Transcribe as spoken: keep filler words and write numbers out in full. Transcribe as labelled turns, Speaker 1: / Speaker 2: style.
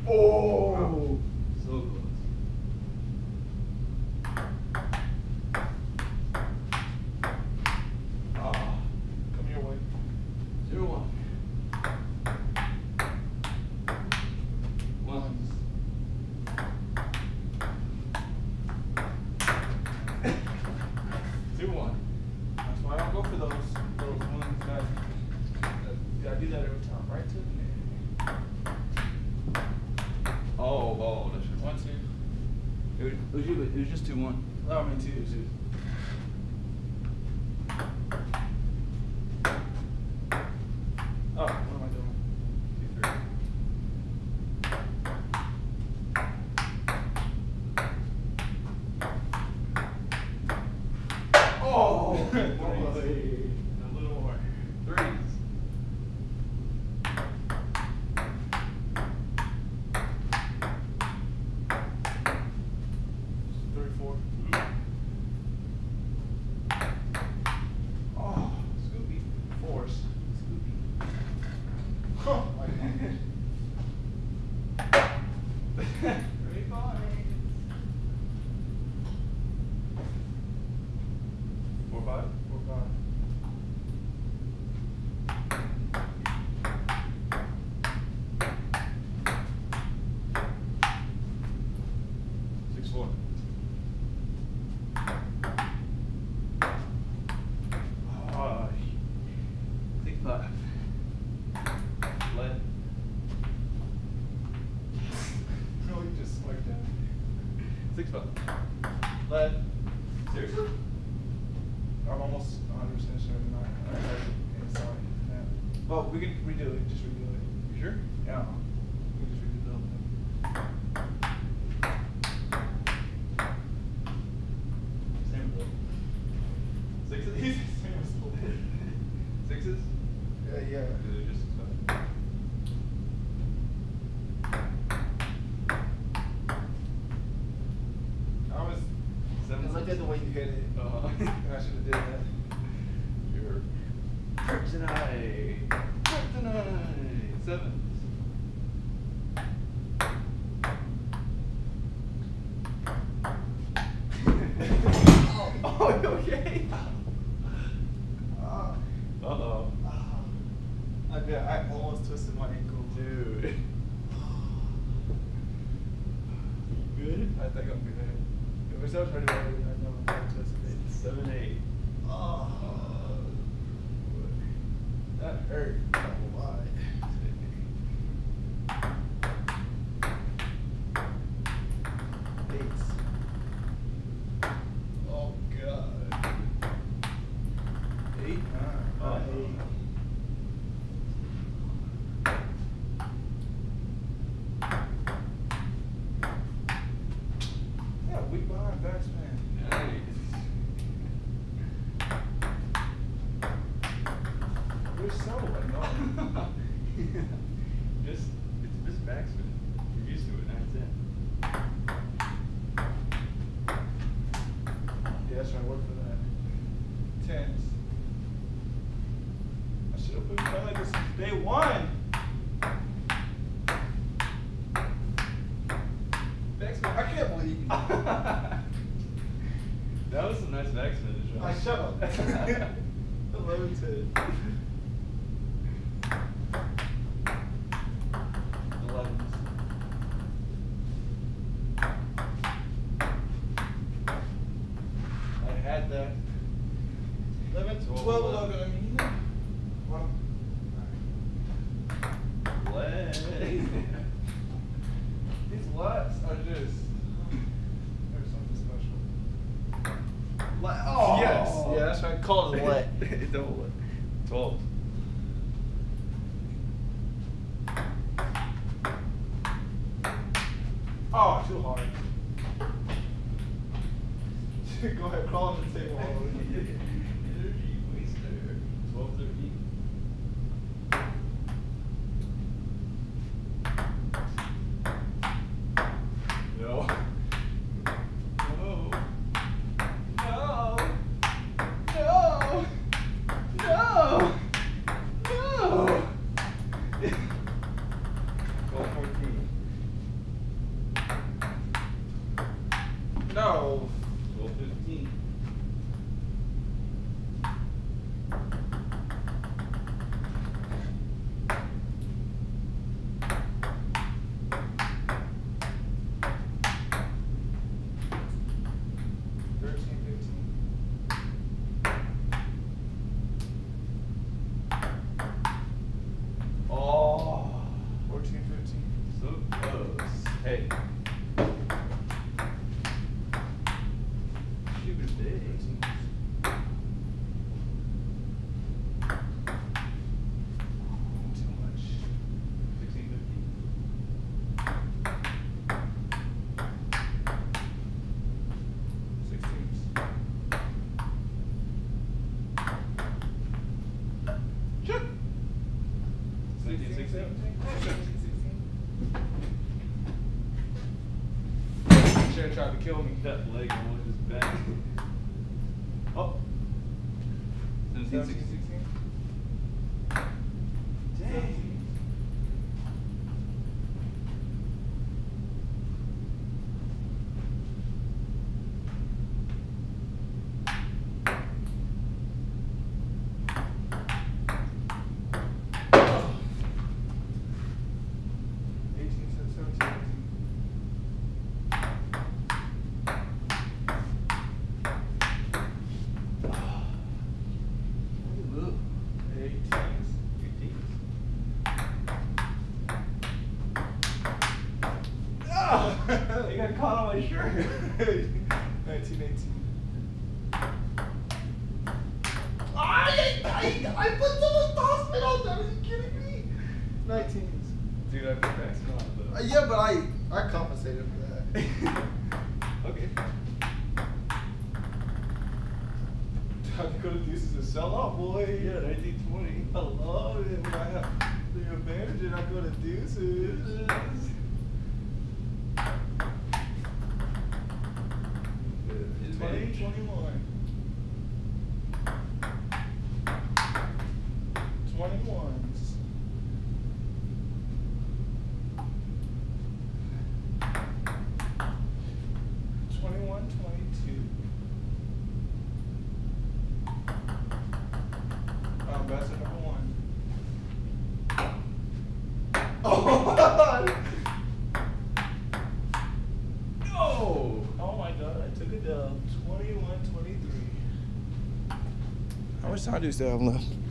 Speaker 1: Oh!
Speaker 2: Wow. So close.
Speaker 1: Ah, come your way.
Speaker 2: Zero one. Ones.
Speaker 1: Two one. That's why I don't go for those those ones that, that I do that every time, right? Two.
Speaker 2: Oh, oh, that's right.
Speaker 1: One two.
Speaker 2: It was, it was, you- it was just two one.
Speaker 1: No, I mean two two. Oh, what am I doing?
Speaker 2: Two three.
Speaker 1: Oh,
Speaker 2: Threes.
Speaker 1: boy. A little more.
Speaker 2: Threes.
Speaker 1: Three four. Oh, Scooby. Fours. Scooby. Oh my God. Three points.
Speaker 2: Four five.
Speaker 1: Four five.
Speaker 2: Six four.
Speaker 1: Oh,
Speaker 2: Six five. Lead.
Speaker 1: no, you just smoked that.
Speaker 2: Six five.
Speaker 1: Lead.
Speaker 2: Seriously?
Speaker 1: I'm almost one hundred percent sure I'm not. I heard it inside. Yeah. Well, we can redo it. Just redo it.
Speaker 2: You sure?
Speaker 1: Yeah. We can just redo the whole thing.
Speaker 2: Same with the sixes?
Speaker 1: Same as the lid.
Speaker 2: Sixes?
Speaker 1: Yeah, yeah.
Speaker 2: Or they're just six
Speaker 1: I was.
Speaker 2: Seven
Speaker 1: I looked at the way you hit it.
Speaker 2: Uh-huh.
Speaker 1: And I should have did that.
Speaker 2: Your kryptonite. Kryptonite. Sevens. Oh, you okay?
Speaker 1: Ah.
Speaker 2: Uh-oh.
Speaker 1: Ah. I bet I almost twisted my ankle.
Speaker 2: Dude. You good?
Speaker 1: I think I'm good. If it's not pretty bad, I know I'm going to twist it.
Speaker 2: Seven, eight.
Speaker 1: Oh. That hurt. I don't know why. Eights. Oh God. Eight? Uh,
Speaker 2: Oh.
Speaker 1: eight. Yeah, weak behind batsman.
Speaker 2: Nice.
Speaker 1: You're so annoying.
Speaker 2: Just, it's just backspin. You're used to it, nine ten.
Speaker 1: Yeah, that's right. Work for that. Tens. I should have been playing like this since day one. Backspin. I can't believe you.
Speaker 2: That was some nice backspin to try.
Speaker 1: I shut up. eleven ten.
Speaker 2: Elevens.
Speaker 1: I had that. eleven, twelve, eleven. I mean, well,
Speaker 2: Lead.
Speaker 1: these lots are just. There's something special.
Speaker 2: Le-
Speaker 1: Oh, yes. Yeah, that's right. Call it let.
Speaker 2: It's double let. Twelve.
Speaker 1: Oh, too hard. Go ahead, crawl on the table.
Speaker 2: Energy waster. Twelve, thirteen. No. No. No. No. No. No. Twelve, fourteen.
Speaker 1: No.
Speaker 2: twelve fifteen.
Speaker 1: Thirteen, fifteen.
Speaker 2: Oh,
Speaker 1: Fourteen, fifteen.
Speaker 2: so close. Hey. Shoot it big.
Speaker 1: Too much.
Speaker 2: sixteen fifteen.
Speaker 1: Sixteens. Chip.
Speaker 2: nineteen sixteen.
Speaker 1: Should have tried to kill me.
Speaker 2: That leg on his back. Oh. seventeen sixteen. Dang.
Speaker 1: eighteen, seventeen, eighteen. Eighteens.
Speaker 2: You got caught on my shirt.
Speaker 1: Nineteen, eighteen.
Speaker 3: I, I, I put so much tossment on that. Are you kidding me?
Speaker 1: Nineteens.
Speaker 2: Dude, I put back smart
Speaker 3: Uh,
Speaker 2: though.
Speaker 3: yeah, but I, I compensated for that.
Speaker 2: Okay.
Speaker 1: Time to go to deuces and sell off, boy.
Speaker 2: Yeah, nineteen twenty.
Speaker 1: I love it when I have the advantage and I go to deuces. twenty, twenty-one. twenty-ones. twenty-one, twenty-two. Um, that's a number one. Oh!
Speaker 2: No!
Speaker 1: Oh my god, I took it down. twenty-one, twenty-three. How much time do you still have left?